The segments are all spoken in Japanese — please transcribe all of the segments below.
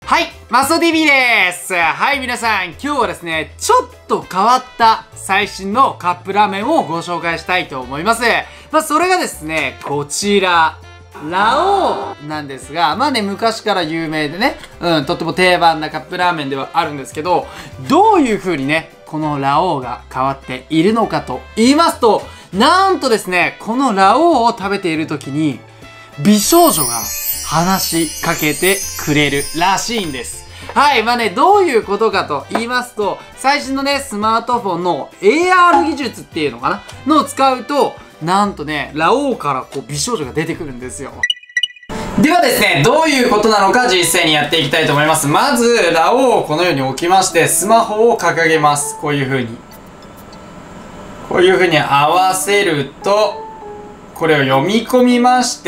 はい、マスオ TV です。はい、皆さん、今日はですね、ちょっと変わった最新のカップラーメンをご紹介したいと思います。それがですね、こちら、ラオウなんですが、昔から有名でね、とっても定番なカップラーメンではあるんですけど、どういう風にね、このラオウが変わっているのかと言いますと、なんとですね、このラオウを食べている時に、美少女が話しかけてくれるらしいんです。はい、どういうことかと言いますと、最新のね、スマートフォンの AR 技術っていうのかなのを使うと、なんとね、ラオウからこう美少女が出てくるんですよ。ではですね、どういうことなのか実際にやっていきたいと思います。まず、ラオウをこのように置きまして、スマホを掲げます。こういう風に。こういう風に合わせると、これを読み込みまして、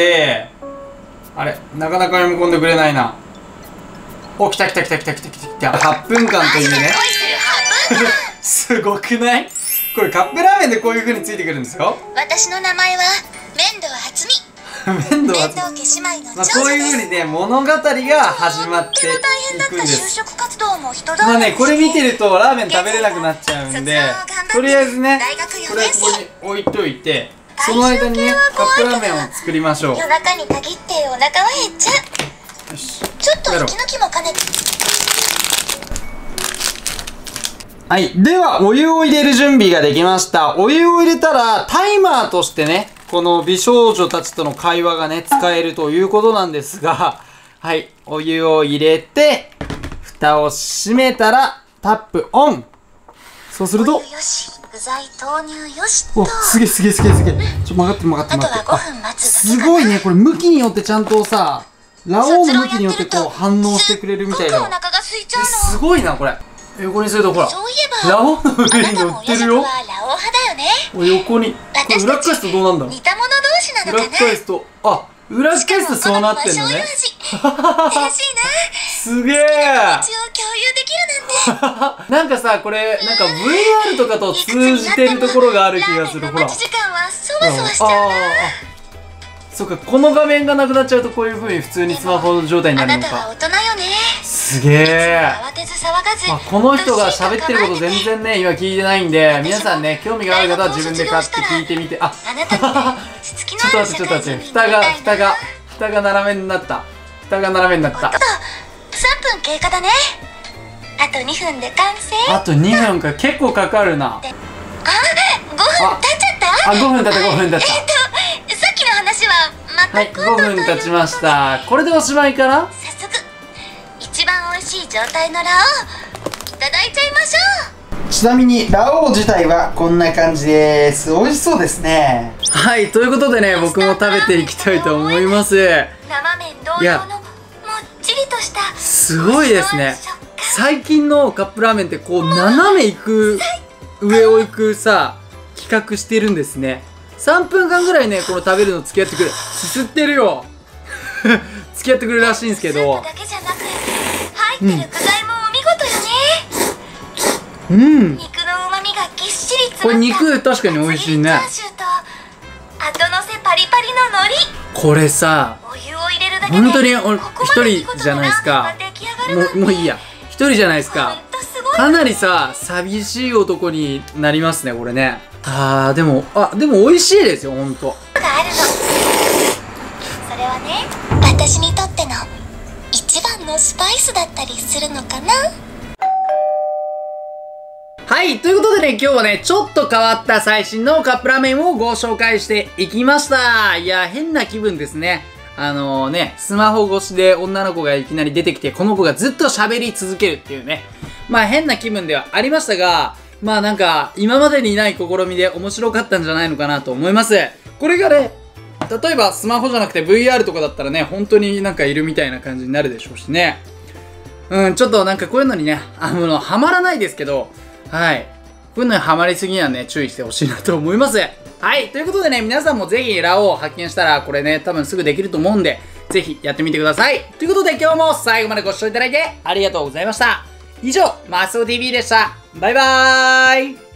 あれなかなか読み込んでくれないな。お、来た。8分間というね。すごくない？これカップラーメンでこういう風についてくるんですよ。 私の名前は面堂初美。面堂家姉妹の長女です。 こういう風にね、物語が始まっていくんです。これ見てるとラーメン食べれなくなっちゃうんで、とりあえずね、これここに置いといて、その間にね、カップラーメンを作りましょう。 夜中に限ってお腹は減っちゃう。よし、ちょっと息抜きも兼ねて。 はい。では、お湯を入れる準備ができました。お湯を入れたら、タイマーとしてね、この美少女たちとの会話がね、使えるということなんですが、はい。お湯を入れて、蓋を閉めたら、タップオン。そうすると、 お湯よし、具材投入よしと。 お、すげえ。ちょっと曲がって。 あとは5分待つ。 すごいね。これ向きによってちゃんとさ、ラオウの向きによってこう反応してくれるみたいだわ。すごいな、これ。横にするとほら、ラオウの上に乗ってるよ。横に。これ裏返すとどうなんだろう。 似た者同士なのかな。 裏返すと、裏返すとそうなってんのね。 嬉しいな。 すげえ。 気持ちを共有できるなんて。 なんかさ、これ、なんか VR とかと通じてるところがある気がする。ほら。 待ち時間はそわそわしちゃうな。 そっか、この画面がなくなっちゃうとこういう風に普通にスマホ状態になるのか。 あなたは大人よね。 すげえ。 慌てず騒がず。 この人が喋ってること全然ね、今聞いてないんで、皆さんね、興味がある方は自分で買って聞いてみて。ちょっと待って。蓋が斜めになった。3 分経過だね。あと2分で完成。 あと2分か、結構かかるな。 5分経っちゃった。 5分経った。 さっきの話ははい、5分経ちました。これでおしまいかな。 早速一番美味しい状態のラオウいただいちゃいましょう。 ちなみにラオウ自体はこんな感じです。美味しそうですね。はい、ということでね、僕も食べていきたいと思います。 生麺同様のもっちりとしたすごいですね。最近のカップラーメンってこう斜め行く、上を行くさ、企画してるんですね。3分間ぐらいね、この食べるの付き合ってくる。すすってるよ。付き合ってくるらしいんですけど。 スープだけじゃなく入ってる具材もお見事よね。肉の旨味がぎっしり詰まった。 これ肉確かに美味しいね。 チャーシューと後乗せパリパリの海苔。 これさ、 お湯を入れるだけで本当に一人じゃないですか。もういいや。一人じゃないですか。かなりさ、寂しい男になりますね、これね。でも美味しいですよ、ほんと。 それはね、私にとっての一番のスパイスだったりするのかな。 はい、ということでね、今日はね、ちょっと変わった最新のカップラーメンをご紹介していきました。いや、変な気分ですね。スマホ越しで女の子がいきなり出てきて、この子がずっと喋り続けるっていうね。変な気分ではありましたが、なんか、今までにない試みで面白かったんじゃないのかなと思います。これがね、例えばスマホじゃなくて VR とかだったらね、本当になんかいるみたいな感じになるでしょうしね。ちょっとなんかこういうのにね、ハマらないですけど、はい。こういうのにハマりすぎにはね、注意してほしいなと思います。はい。ということでね、皆さんもぜひラオウを発見したら、これね、多分すぐできると思うんで、ぜひやってみてください。ということで今日も最後までご視聴いただいてありがとうございました。以上、マスオ TV でした。バイバーイ。